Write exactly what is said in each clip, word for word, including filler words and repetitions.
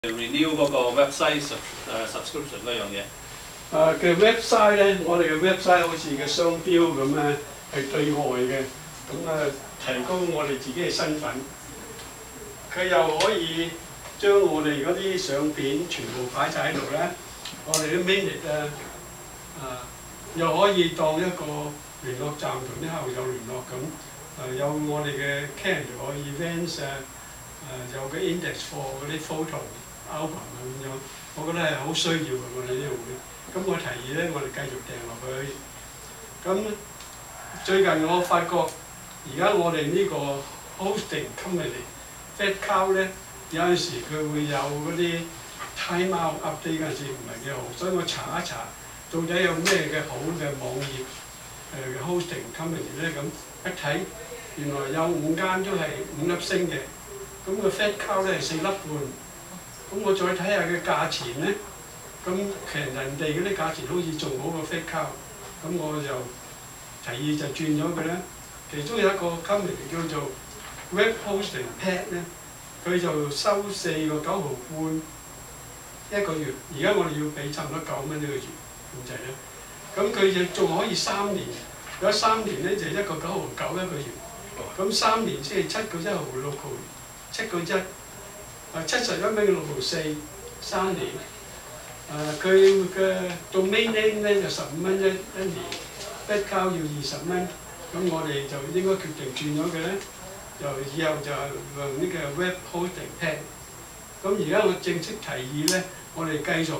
renew 嗰個 website 誒 subscription 嗰樣嘢。 誒嘅 website 咧，我哋嘅 website 好似嘅商標咁咧，係對外嘅，咁啊提高我哋自己嘅身份。佢又可以將我哋嗰啲相片全部擺晒喺度咧，我哋啲 minute 啊，啊又可以當一個聯絡站同啲客戶有聯絡咁，誒有我哋嘅 calendar events 啊，誒有個 index for 嗰啲 photo album 啊咁樣，我覺得係好需要嘅我哋呢個會。咁我提議咧，我哋繼續訂落去。咁最近我發覺，而家我哋呢個 hosting company。Fed cow 咧有陣時佢會有嗰啲 time out update 嗰陣時唔係幾好，所以我查一查到底有咩嘅好嘅網頁誒、呃、hosting company 咧，咁一睇原來有五間都係五粒星嘅，咁個 Fed cow 咧係四粒半，咁我再睇下嘅價錢咧，咁其實人哋嗰啲價錢好似仲好過 Fed cow，咁我就提議就轉咗佢咧，其中有一個 company 叫做Web hosting pad 咧，佢就收四個九毫半一個月，而家我哋要俾差唔多九蚊一個月咁滯咧。咁佢就仲可以三年，如果三年咧就一個九毫九一個月，咁三年即係七個一毫六毫，七個一，啊七十一蚊六毫四三年。誒佢嘅 domain name 咧就十五蚊一一年 ，Fed cow 要二十蚊，咁我哋就應該決定轉咗佢咧。就以後就用呢個 web hosting pad。咁而家我正式提議咧，我哋繼續誒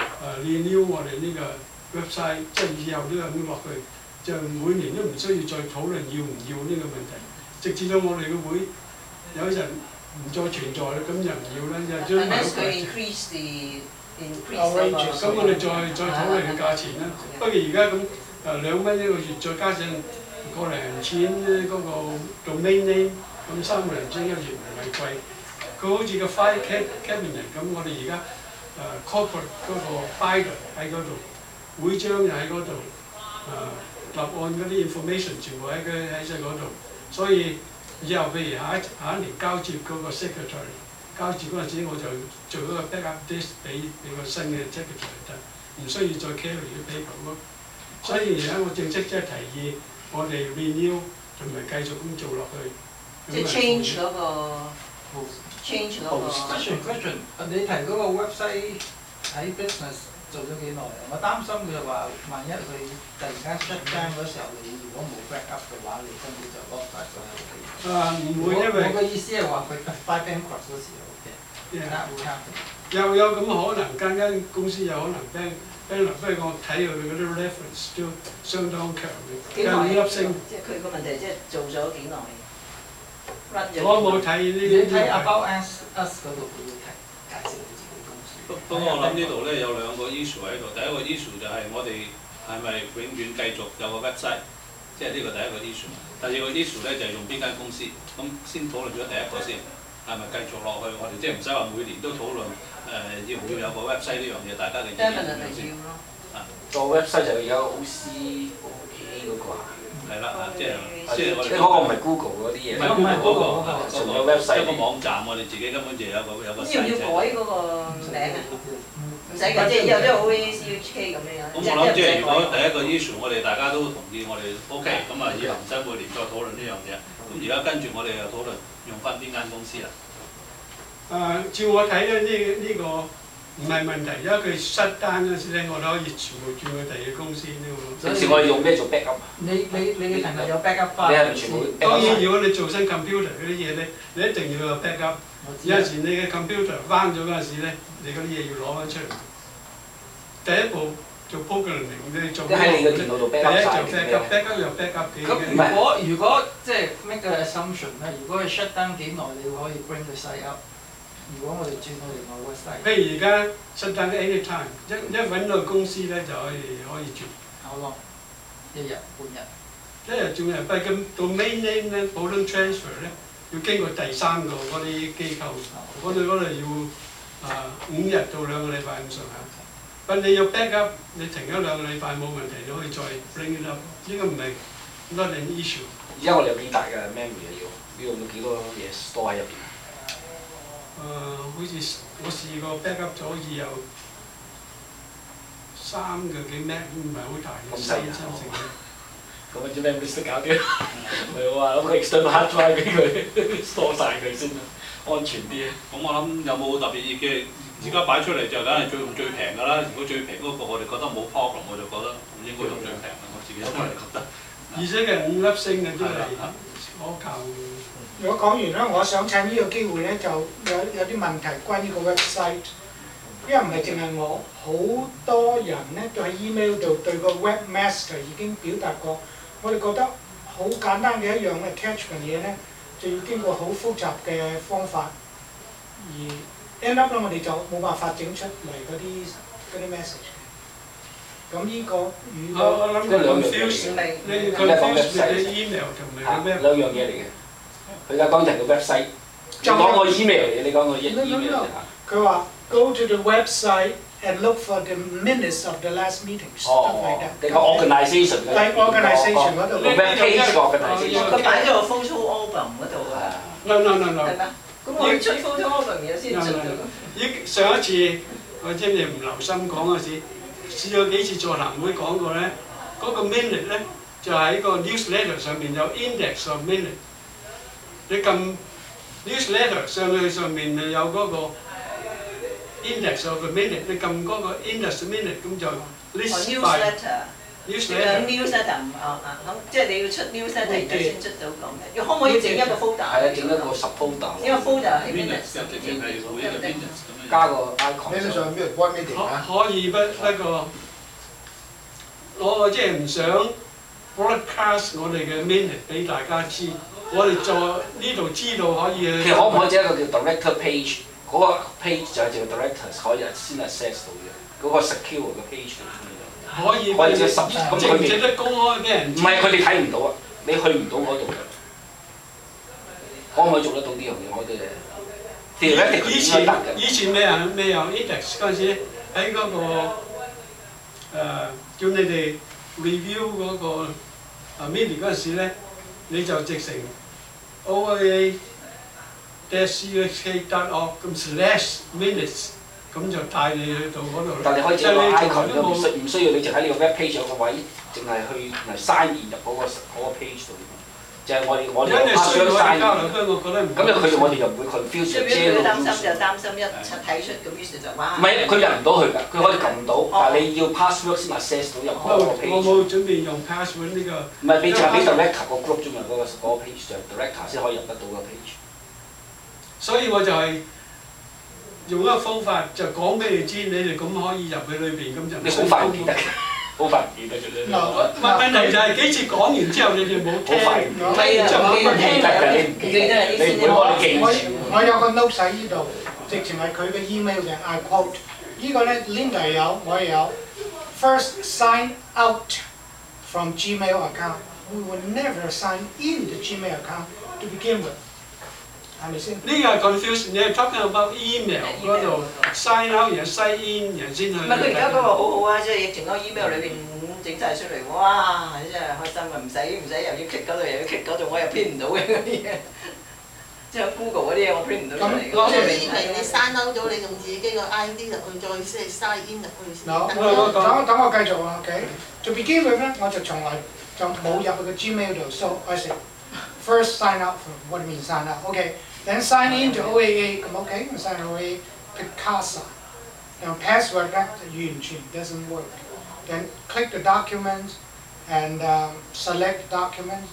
renew 我哋呢個 website， 即係以後都有咁落去，就每年都唔需要再討論要唔要呢個問題，直至到我哋嘅會有一日唔再存在啦，咁就唔要啦，就將埋個價錢。咁我哋再再討論嘅價錢啦。不過而家咁誒兩蚊一個月，再加上個零錢咧嗰個 domain name。咁三個零錢一個月唔係貴，佢好似個 file cabinet 咁，我哋而家誒 corporate 嗰個 file 喺嗰度，會章又喺嗰度，誒立案嗰啲 information 全部喺佢喺晒嗰度，所以以後譬如下一下一年交接嗰個 secretary 交接嗰陣時，我就做一個 backup disk 俾俾個新嘅 secretary 得，唔需要再 carry 啲 paper 咯。所以而家我正式即係提議，我哋 renew 同埋繼續咁做落去。 即係 change 嗰個 change 嗰個。 question question， 你提嗰個 website 喺 business 做咗幾耐啊？我擔心佢就話，萬一佢突然間 shut down 嗰時候，你如果冇 backup 嘅話，你根本就 lost 曬所有嘅。 啊，唔會，因為我嘅意思係話佢 file bankrupt 嗰時候嘅 ，that will happen。 有有咁可能，間間公司有可能 bank bankrupt，不過我睇佢嗰啲 reference 都相當強嘅， 幾耐？ 五粒星。 即係佢個問題，即係做咗幾耐？ 我冇睇呢啲。 你睇 About Us Us 嗰度佢會提介紹佢自己公司。 不不過我諗呢度咧有兩個 issue 喺度，第一個 issue 就係我哋係咪永遠繼續有個 website， 即係呢個第一個 issue。第二個 issue 咧就係用邊間公司，咁先討論咗第一個先，係咪繼續落去？我哋即係唔使話每年都討論誒、呃、要唔要有個 website 呢樣嘢，大家嘅意見點樣先？啊， 個 website 就有 O C O A 嗰個啊。 係啦，啊，即係即係我哋。 即係嗰個唔係 Google 嗰啲嘢。 唔係 Google 嗰個， 純有 website。 一個網站，我哋自己根本就有個有個。 要唔要改嗰個名啊？唔使㗎，即係以後都係 O A C H K 咁樣。 咁我諗即係如果第一個 issue， 我哋大家都同意，我哋 OK， 咁啊以後唔使每年再討論呢樣嘢。咁而家跟住我哋又討論用翻邊間公司啦。 誒、呃，照我睇咧，呢、這、呢個唔係問題，因為佢 shut down 嗰時咧，我都可以全部轉去第二個公司呢個。 有時我哋用咩做 backup？ 你你你嘅朋友有 backup 翻？ 你係全部。 當然，如果你做新 computer 嗰啲嘢咧，你一定要有 backup。有陣時你嘅 computer 彎咗嗰陣時咧，你嗰啲嘢要攞翻出嚟。第一步做 programming， 你做。 喺你嘅電腦度 backup 晒。 第一就 backup，backup 又 backup 幾咁如果如果即係 make 個 assumption 咧，如果佢 shut down 幾耐，你可以 bring 個 site up。如果我哋轉到另外個 site。譬如而家 shut down anytime， 一一揾到公司咧就可以可以轉。 好咯，一日半日。 一日轉日，不過咁 domain name 咧，普通 transfer 咧，要經過第三個嗰啲機構，嗰度嗰度要啊五日到兩個禮拜咁上下。不過你要 backup， 你停咗兩個禮拜冇問題，你可以再 bring it up， 應該唔係 not an issue。 而家我哋有幾大嘅 memory 啊？要要用到幾多嘢 store 喺入邊？ 好似我試過 backup 咗，好似有三個幾 Mac，唔係好大嘅，三親成嘅。 咁啊，做咩唔識搞掂？唔係我話攞個 external hard drive 俾佢 store 曬佢先啦，安全啲。 咁我諗有冇特別意見？而家擺出嚟就梗係最用最平㗎啦。如果最平嗰個我哋覺得冇 problem， 我就覺得唔應該用最平嘅。我自己都係覺得。而且嘅五粒星嘅都係可靠。 如果講完啦，我想趁呢個機會咧，就有有啲問題關於個 website， 因為唔係淨係我，好多人咧都喺 email 度對個 webmaster 已經表達過，我哋覺得好簡單嘅一樣 attachment 嘢咧，就要經過好複雜嘅方法，而 end up 咧我哋就冇辦法整出嚟嗰啲嗰啲 message。咁呢個如果我諗佢 confuse 你 confuse 你 email 同埋個 web 兩樣嘢嚟嘅。佢而家講就個 website， 你講個 email 嚟，你講個 email 嚟。 佢話 go to the website and look for the minutes of the last meeting stuff like that。 你講 organisation。 喺 organisation 嗰度。 個 web page 個 organisation。 佢擺咗個 photo album 嗰度啊。 no no no no。 係咩？咁我要出 photo album 嘢先出到。 依上一次我知你唔留心講嗰時，試咗幾次座談會講過咧，嗰個 minute 咧就喺個 newsletter 上面有 index of minute。你撳 newsletter 上去上面有嗰個 index of minute， 你撳嗰個 index minute 咁就 list by newsletter。 newsletter 唔啊啊咁，即係你要出 newsletter 然後先出到咁嘅。要可唔可以整一個 folder？ 係啊，整一個 sub-folder。 因為 folder 係 minutes， 加個 icon。 呢上邊 one meeting 啊？ 可以不不過，我即係唔想 broadcast 我哋嘅 minute 俾大家知。我哋在呢度知道可以。 其實可唔可以整一個叫 director page？ 嗰個 page 就係淨係 directors 可以先 access 到嘅，嗰個 secure 嘅 page 嚟嘅。 可以。 可以整十，咁佢哋整得公開俾人。 唔係佢哋睇唔到啊！你去唔到嗰度嘅。可唔可以做得到呢樣嘢？我哋以前以前未有未有 index 嗰陣時，喺嗰個誒叫你哋 review 嗰個啊 mini 嗰陣時咧。你就直成 O A dash C H K dot org 咁 slash minutes 咁就帶你去到嗰度。 但你可以整個 icon 都唔需唔需要你淨喺呢個 web page 有個位，淨係去嚟 sign in 入嗰個嗰個 page 度。就係我哋我哋 password sign in。咁就佢哋我哋就唔會 confuse。 最緊要佢擔心就擔心一睇出咁於是就哇。 唔係佢入唔到去㗎，佢可以撳到，但係你要 password 先 access 到入嗰個 page。 我冇準備用 password 呢個。 唔係你淨係俾 director 個 group 啫嘛，嗰個嗰個 page 就 director 先可以入得到個 page。 所以我就係用一個方法就講俾你知，你哋咁可以入去裏邊咁就。 你好快唔記得，好快唔記得嘅啫。 問問題就係幾次講完之後，你哋冇聽。 唔係啊，你唔記得㗎，你唔記得，你唔會幫你記住。 我有個 note 喺呢度，直情係佢嘅 email 嘅 I quote。呢個咧 Linda 有，我又有。First sign out from Gmail account. We will never sign in the Gmail account to begin with. 係咪先？ 呢個係 confuse， 你係 talking about email 嗰度 sign out 然後 sign in 然後先去。 唔係佢而家嗰個好好啊，即係疫情嗰個 email 裏邊整晒出嚟，哇！真係開心啊，唔使唔使又要 click 嗰度又要 click 嗰度，我又 print 唔到嘅嗰啲嘢。即係 Google 嗰啲嘢我 print 唔到出嚟。 即係 email 你 sign out 咗，你用自己個 I D 入去，再先 sign in 入去先。 嗱，等等我繼續啊 ，OK。To begin with 咧，我就從來就冇入去個 Gmail 度 ，so I said first sign out from what do you mean sign out？OK。Then sign in to O A A 咁 OK， 咁 sign O A A Picasa， 然後 password 咧就完全 doesn't work。Then click the document and uh, select document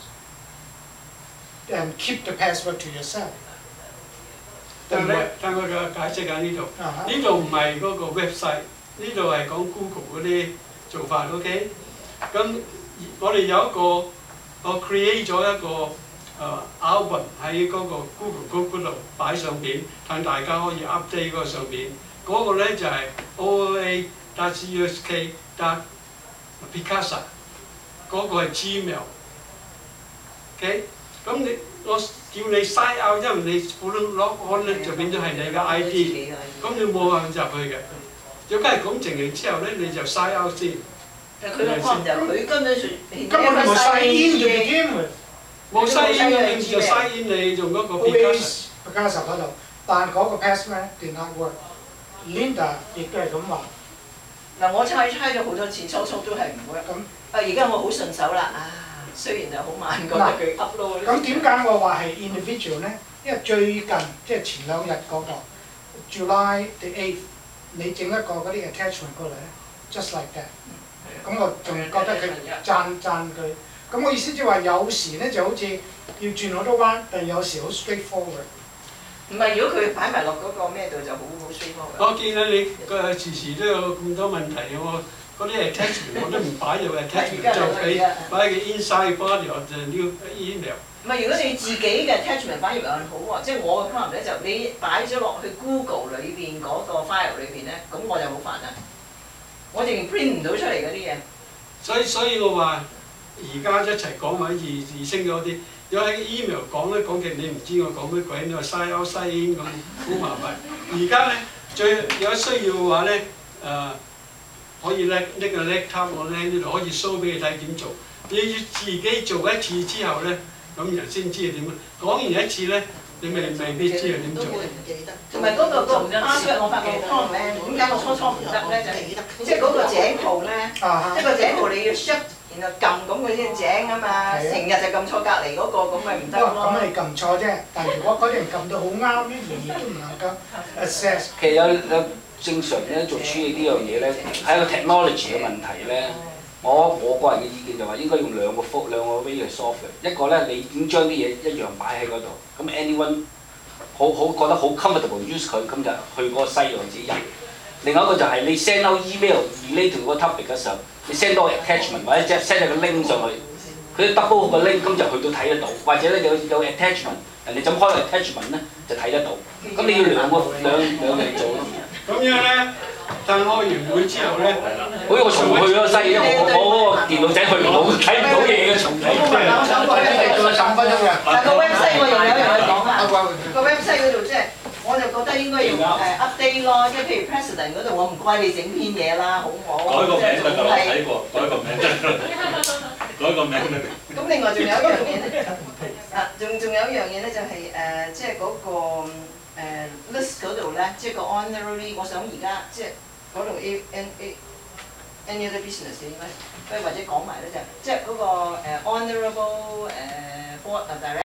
and keep the password to yourself。 但係但我嘅解釋喺呢度，呢度唔係嗰個 website， 呢度係講 Google 嗰啲做法 OK。咁我哋有一個我 create 咗一個。誒 album 喺嗰個 Google Group 嗰度擺上邊，等大家可以 update 嗰上邊。嗰個咧就係 O A dot C H K dot Picasa， 嗰個係 Gmail。OK， 咁你我叫你 sign out， 因為你普通 log on 咧就變咗係你嘅 I D， 咁你冇辦法入去嘅。如果係咁情形之後咧，你就 sign out 先。 但佢個 point 就佢根本上根本冇 sign in to begin with。 冇 sign in 嘅，你就 sign in 你用嗰個 Picasa。 Picasa 嗰度但嗰個 password did not work。Linda 亦都係咁話。 嗱，我猜猜咗好多次，初初都係唔 work。咁啊，而家我好順手啦，啊，雖然就好慢，覺得佢 upload。咁點解我話係 individual 咧？因為最近即係前兩日嗰個 July the eighth， 你整一個嗰啲 attachment 過嚟咧 ，just like that。咁我仲覺得佢讚讚佢。咁我意思即係話有時咧就好似要轉好多彎，但有時好 straightforward。 唔係，如果佢擺埋落嗰個咩度就好好 straightforward。 我見到你個時時都有咁多問題，我嗰啲 attachment 我都唔擺入 attachment， 就俾擺嘅 inside body or the new email。 唔係，如果你自己嘅 attachment 反而還好喎，即係我嘅 plan 咧就你擺咗落去 Google 裏邊嗰個 file 裏邊咧，咁我就好煩啦。我淨 print 唔到出嚟嗰啲嘢。 所以所以我話而家一齊講埋易易升咗啲。有喺 email 講咧講極你唔知我講乜鬼，你話 sign out sign in 咁好麻煩。而家咧最有需要嘅話咧，誒、呃、可以咧拎個 laptop 我咧呢度可以 show 俾你睇點做。你要自己做一次之後咧，咁人先知係點。講完一次咧，你未未必知係點做。 同埋嗰個個 password 我發覺 Tom 咧，點解我初初唔得咧？就即係嗰個井號咧，即係個井號你要 shut。然後撳咁佢先井啊嘛，成日就撳錯隔離嗰個，咁咪唔得咯。 咁你撳錯啫，但係如果嗰啲人撳到好啱咧，仍然都唔能夠 assess。 其實有有正常咧做處理呢樣嘢咧，係一個 technology 嘅問題咧。我我個人嘅意見就話應該用兩個方兩個 way 去 solve 嘅。一個咧你已經將啲嘢一樣擺喺嗰度，咁 anyone 好好覺得好 comfortable use 佢，咁就去嗰個 site 度自己入。另外一個就係你 send out email relate to 嗰個 topic 嘅時候，你 send 多個 attachment 或者即係 send 個 link 上去，佢 double 個 link 咁就去到睇得到，或者咧有有 attachment， 人哋怎開個 attachment 咧就睇得到。咁你要兩個兩兩樣做咯。 咁樣咧，但開完會之後咧， 好似我重去嗰個西，因為我我嗰個電腦仔去唔到，睇唔到嘢嘅重睇。 做十五分鐘嘅。 但個 website 我又有一樣嘢講啊，個 website 嗰度即係。我就覺得應該要誒 update 咯，即係譬如 president 嗰度，我唔該你整篇嘢啦，好唔好？ 改個名得㗎啦，睇過，改個名得㗎啦，改個名得。 咁另外仲有一樣嘢咧，啊，仲仲有一樣嘢咧就係誒，即係嗰個誒 list 嗰度咧，即係個 honorary， 我想而家即係嗰度 A N A any other business 應該，不如或者講埋咧就即係嗰個誒 honorable 誒 board of directors。